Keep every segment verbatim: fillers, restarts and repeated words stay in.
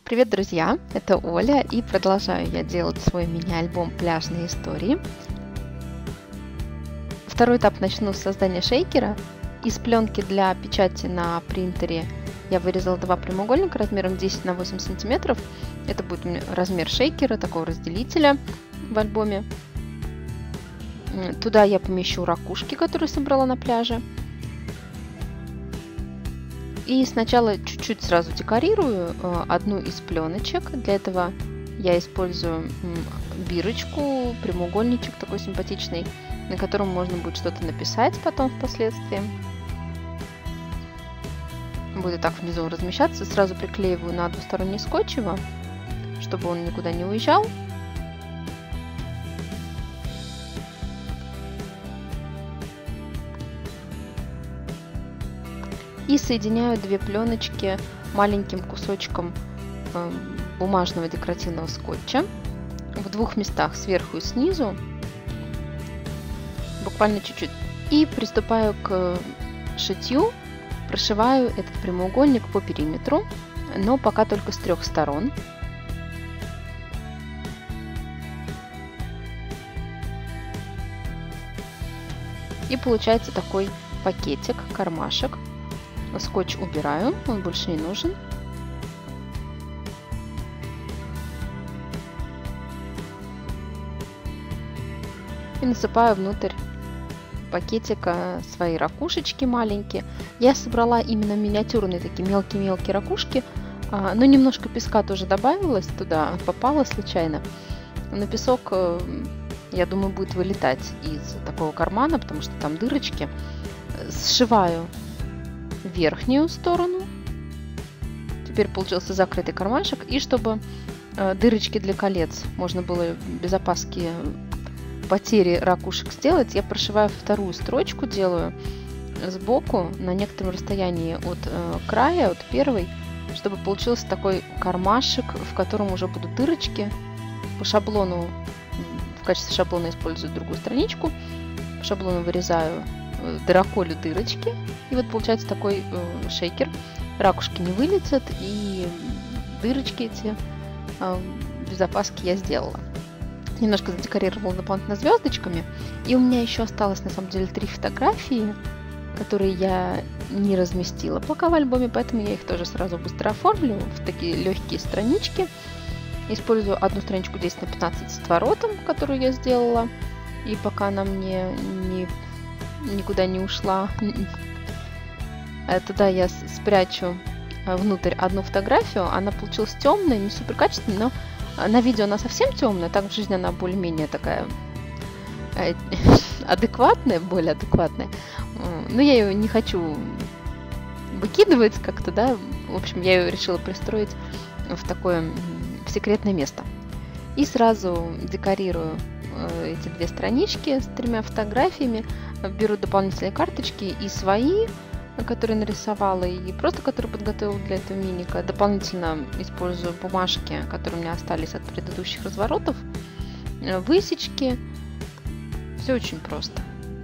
Привет, друзья! Это Оля, и продолжаю я делать свой мини-альбом «Пляжные истории». Второй этап начну с создания шейкера. Из пленки для печати на принтере я вырезала два прямоугольника размером десять на восемь сантиметров. Это будет размер шейкера, такого разделителя в альбоме. Туда я помещу ракушки, которые собрала на пляже. И сначала чуть-чуть сразу декорирую одну из пленочек. Для этого я использую бирочку, прямоугольничек такой симпатичный, на котором можно будет что-то написать потом впоследствии. Будет так внизу размещаться. Сразу приклеиваю на двусторонний скотч его, чтобы он никуда не уезжал. И соединяю две пленочки маленьким кусочком э, бумажного декоративного скотча в двух местах, сверху и снизу, буквально чуть-чуть. И приступаю к шитью, прошиваю этот прямоугольник по периметру, но пока только с трех сторон. И получается такой пакетик, кармашек. Скотч убираю, он больше не нужен. И насыпаю внутрь пакетика свои ракушечки маленькие. Я собрала именно миниатюрные такие мелкие-мелкие ракушки, но немножко песка тоже добавилось туда, попало случайно. Но песок, я думаю, будет вылетать из такого кармана, потому что там дырочки. Сшиваю верхнюю сторону. Теперь получился закрытый кармашек. И чтобы э, дырочки для колец можно было без опаски потери ракушек сделать, я прошиваю вторую строчку, делаю сбоку на некотором расстоянии от э, края, от первой, чтобы получился такой кармашек, в котором уже будут дырочки. По шаблону, в качестве шаблона использую другую страничку. По шаблону вырезаю, дыроколю дырочки, и вот получается такой э, шейкер. Ракушки не вылетят, и дырочки эти э, без опаски я сделала. Немножко задекорировала дополнительно звездочками, и у меня еще осталось на самом деле три фотографии, которые я не разместила пока в альбоме, поэтому я их тоже сразу быстро оформлю в такие легкие странички. Использую одну страничку десять на пятнадцать с отворотом, которую я сделала, и пока она мне не никуда не ушла. Туда я спрячу внутрь одну фотографию. Она получилась темная, не супер качественная, но на видео она совсем темная, так в жизни она более-менее такая адекватная, более адекватная. Но я ее не хочу выкидывать как-то, да. В общем, я ее решила пристроить в такое в секретное место. И сразу декорирую эти две странички с тремя фотографиями. Беру дополнительные карточки и свои, которые нарисовала, и просто которые подготовила для этого миника. Дополнительно использую бумажки, которые у меня остались от предыдущих разворотов, высечки. Все очень просто.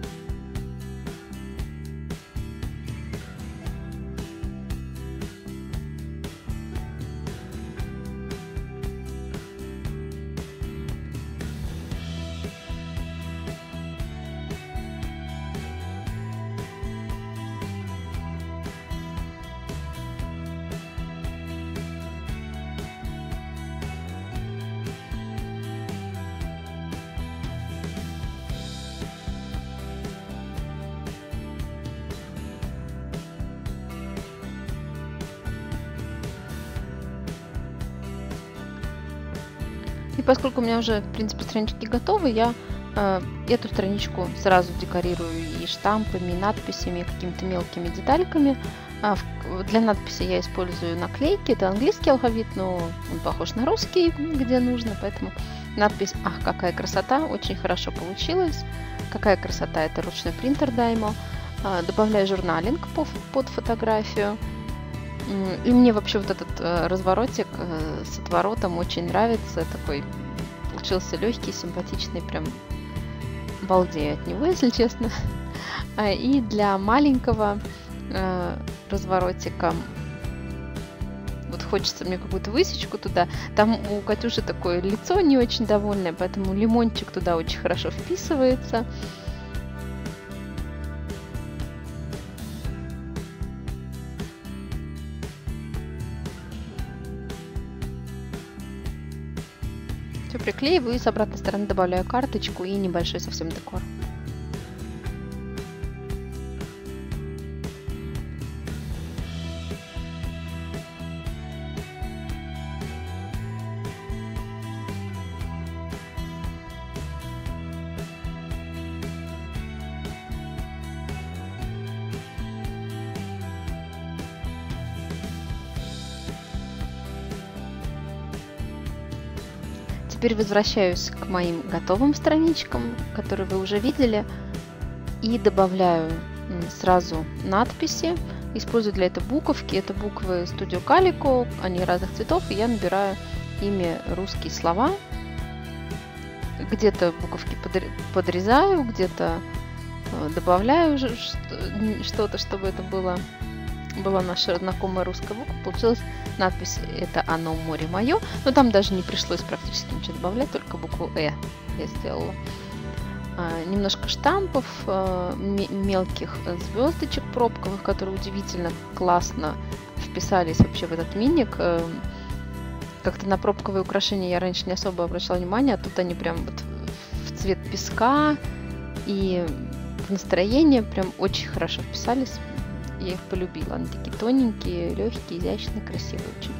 И поскольку у меня уже, в принципе, странички готовы, я э, эту страничку сразу декорирую и штампами, и надписями, и какими-то мелкими детальками. А в, для надписи я использую наклейки. Это английский алфавит, но он похож на русский, где нужно, поэтому надпись «Ах, какая красота!» очень хорошо получилась. Какая красота! Это ручной принтер Даймо. Э, добавляю журналинг по, под фотографию. И мне вообще вот этот э, разворотик э, с отворотом очень нравится. Такой получился легкий, симпатичный, прям балдею от него, если честно. И для маленького э, разворотика вот хочется мне какую-то высечку туда. Там у Катюши такое лицо не очень довольное, поэтому лимончик туда очень хорошо вписывается. Все приклеиваю и с обратной стороны добавляю карточку и небольшой совсем декор. Теперь возвращаюсь к моим готовым страничкам, которые вы уже видели, и добавляю сразу надписи. Использую для этого буковки. Это буквы Studio Calico, они разных цветов, и я набираю ими русские слова. Где-то буковки подрезаю, где-то добавляю что-то, чтобы это было, была наша знакомая русская буква. Получилась надпись «Это оно, море мое». Но там даже не пришлось практически ничего добавлять, только букву «Э» я сделала. А, немножко штампов, а, мелких звездочек пробковых, которые удивительно классно вписались вообще в этот миник. А, как-то на пробковые украшения я раньше не особо обращала внимание, а тут они прям вот в цвет песка и в настроение прям очень хорошо вписались. Я их полюбила. Они такие тоненькие, легкие, изящные, красивые очень.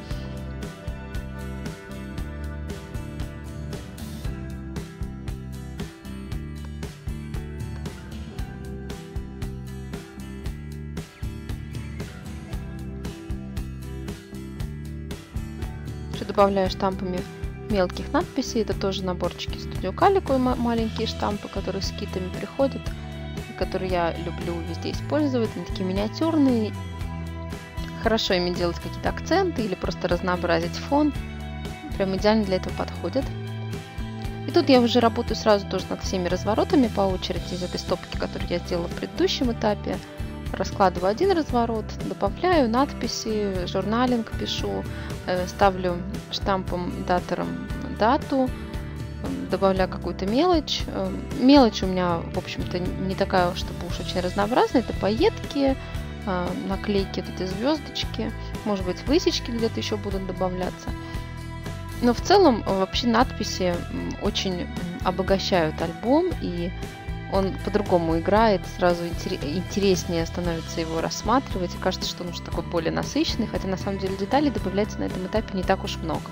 Еще добавляю штампами мелких надписей. Это тоже наборчики Studio Calico, маленькие штампы, которые с китами приходят, которые я люблю везде использовать. Они такие миниатюрные. Хорошо ими делать какие-то акценты или просто разнообразить фон. Прям идеально для этого подходит. И тут я уже работаю сразу тоже над всеми разворотами по очереди из этой стопки, которую я сделала в предыдущем этапе. Раскладываю один разворот, добавляю надписи, журналинг пишу, ставлю штампом, датором дату, добавляю какую-то мелочь. Мелочь у меня, в общем-то, не такая, чтобы уж очень разнообразная. Это пайетки, наклейки, вот эти звездочки, может быть, высечки где-то еще будут добавляться. Но в целом вообще надписи очень обогащают альбом, и он по-другому играет, сразу интереснее становится его рассматривать, и кажется, что он уже такой более насыщенный, хотя на самом деле деталей добавляется на этом этапе не так уж много.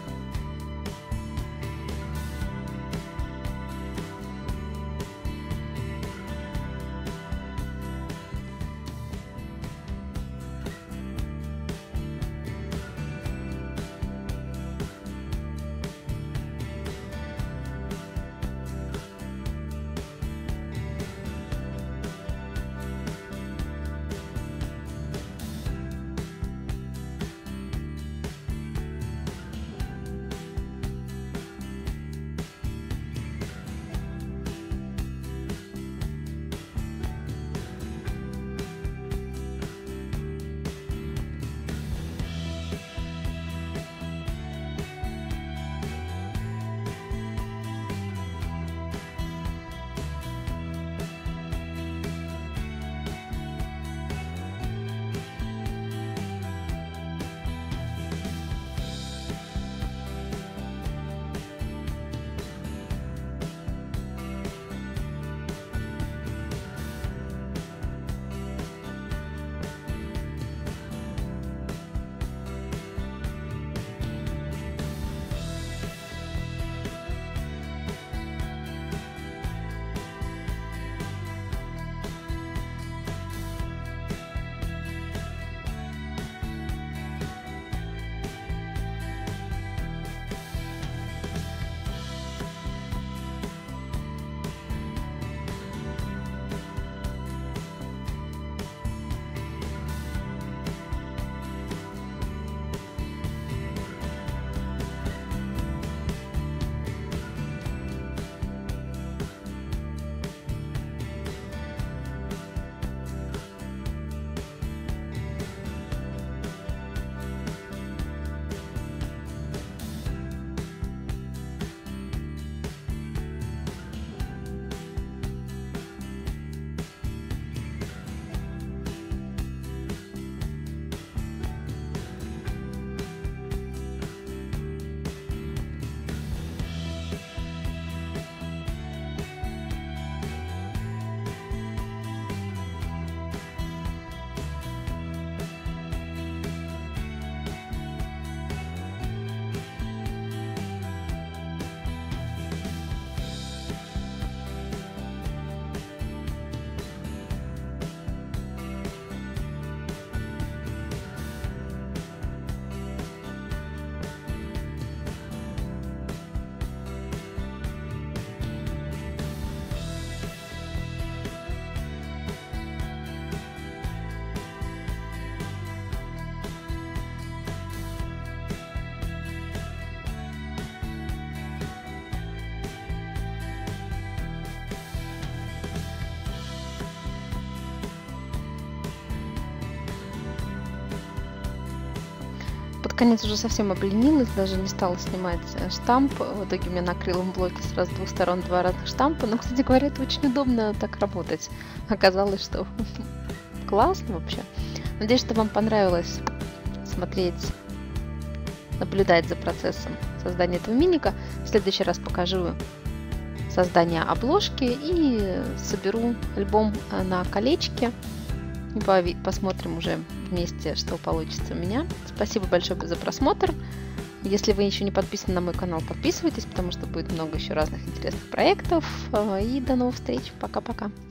Под конец уже совсем обленилась, даже не стала снимать штамп. В итоге у меня на акриловом блоке сразу с двух сторон два разных штампа. Но, кстати говоря, это очень удобно так работать. Оказалось, что классно вообще. Надеюсь, что вам понравилось смотреть, наблюдать за процессом создания этого миника. В следующий раз покажу создание обложки и соберу альбом на колечке. И посмотрим уже вместе, что получится у меня. Спасибо большое за просмотр. Если вы еще не подписаны на мой канал, подписывайтесь, потому что будет много еще разных интересных проектов. И до новых встреч. Пока-пока.